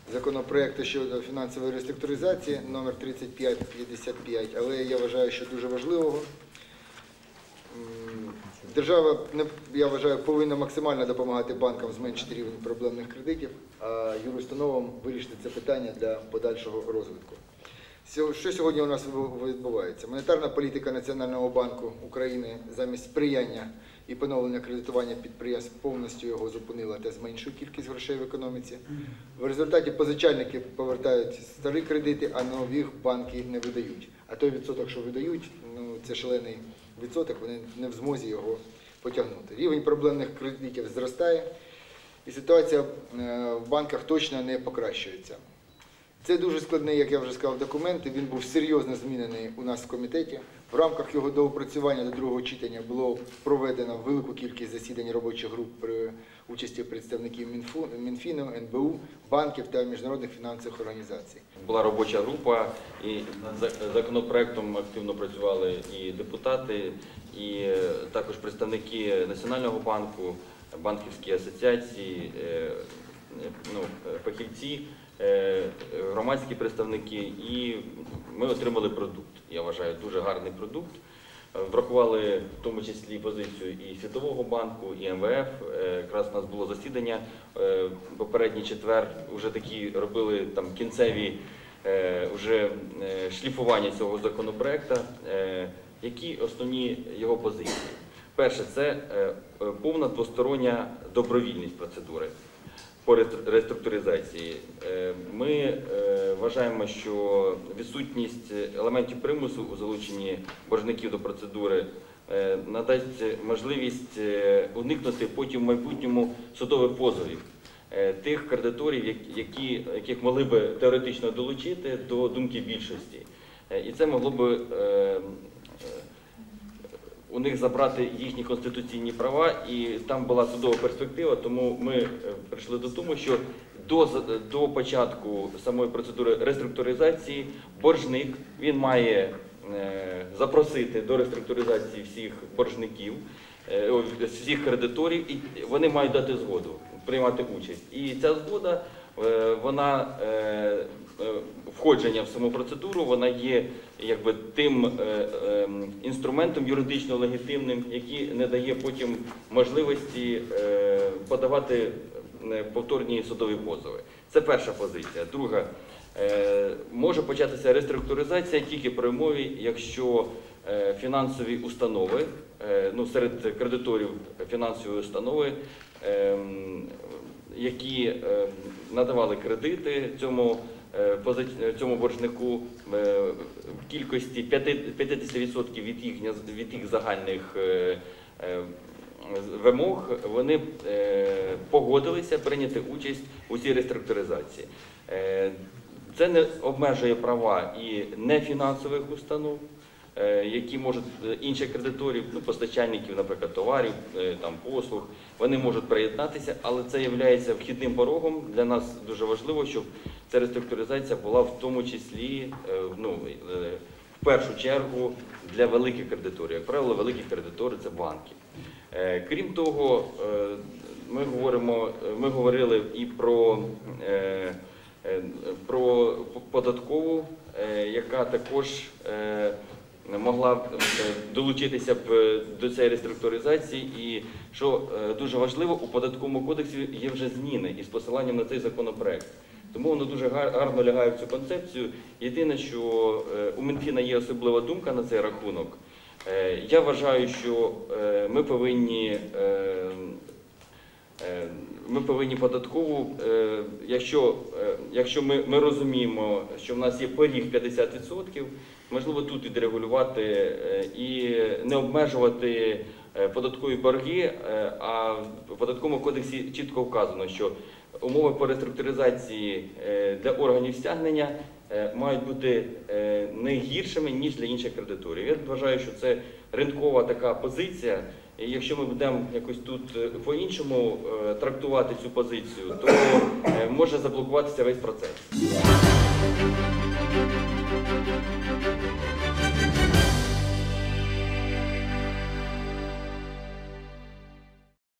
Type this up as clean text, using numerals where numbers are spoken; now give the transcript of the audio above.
законопроекту щодо фінансової реструктуризації номер 3555, але я вважаю, що дуже важливого. Держава, я вважаю, повинна максимально допомагати банкам зменшити рівень проблемних кредитів, а юрустановам вирішити це питання для подальшого розвитку. Що сьогодні у нас відбувається? Монетарна політика Національного банку України замість сприяння і поновлення кредитування підприємств повністю його зупинила та зменшує кількість грошей в економіці. В результаті позичальники повертають старі кредити, а нових банки не видають. А той відсоток, що видають, це шалений відсоток, вони не в змозі його потягнути. Рівень проблемних кредитів зростає, і ситуація в банках точно не покращується. Це дуже складний, як я вже сказав, документ, і він був серйозно змінений у нас в комітеті. В рамках його доопрацювання до другого читання було проведено велику кількість засідань робочих груп при участі представників Мінфіну, НБУ, банків та міжнародних фінансових організацій. Була робоча група, і над законопроектом активно працювали і депутати, і також представники Національного банку, банківські асоціації, фахівці, громадські представники, і ми отримали продукт. Я вважаю, дуже гарний продукт. Врахували в тому числі позицію і Світового банку, і МВФ. Якраз у нас було засідання попередній четвер, вже такі робили там кінцеві вже шліфування цього законопроекту. Які основні його позиції? Перше, це повна двостороння добровільність процедури по реструктуризації. Ми вважаємо, що відсутність елементів примусу у залученні боржників до процедури надасть можливість уникнути потім в майбутньому судових позовів тих кредиторів, яких могли би теоретично долучити до думки більшості. І це могло би у них забрати їхні конституційні права, і там була судова перспектива, тому ми прийшли до того, що до початку самої процедури реструктуризації боржник, він має запросити до реструктуризації всіх боржників, всіх кредиторів, і вони мають дати згоду, приймати участь. І ця згода, вона входження в саму процедуру, вона є якби тим інструментом юридично легітимним, який не дає потім можливості подавати повторні судові позови. Це перша позиція. Друга, може початися реструктуризація тільки при умові, якщо фінансові установи, серед кредиторів фінансової установи, які надавали кредити цьому боржнику в кількості 50% від їх загальних вимог, вони погодилися прийняти участь у цій реструктуризації. Це не обмежує права і нефінансових установ, які можуть, інших кредиторів, постачальників, наприклад, товарів, послуг, вони можуть приєднатися, але це є вхідним порогом. Для нас дуже важливо, щоб ця реструктуризація була в тому числі, в першу чергу, для великих кредиторів. Як правило, великі кредитори – це банки. Крім того, ми говорили і про податкову, яка також могла долучитися б до цієї реструктуризації, і, що дуже важливо, у Податковому кодексі є вже зміни із посиланням на цей законопроект. Тому воно дуже гарно лягає в цю концепцію. Єдине, що у Мінфіна є особлива думка на цей рахунок. Я вважаю, що ми повинні податкову, якщо ми розуміємо, що в нас є поріг 50%, можливо тут відрегулювати і не обмежувати податкові борги, а в Податковому кодексі чітко вказано, що умови по реструктуризації для органів стягнення мають бути не гіршими, ніж для інших кредиторів. Я вважаю, що це ринкова така позиція, і якщо ми будемо якось тут по-іншому трактувати цю позицію, то може заблокуватися весь процес.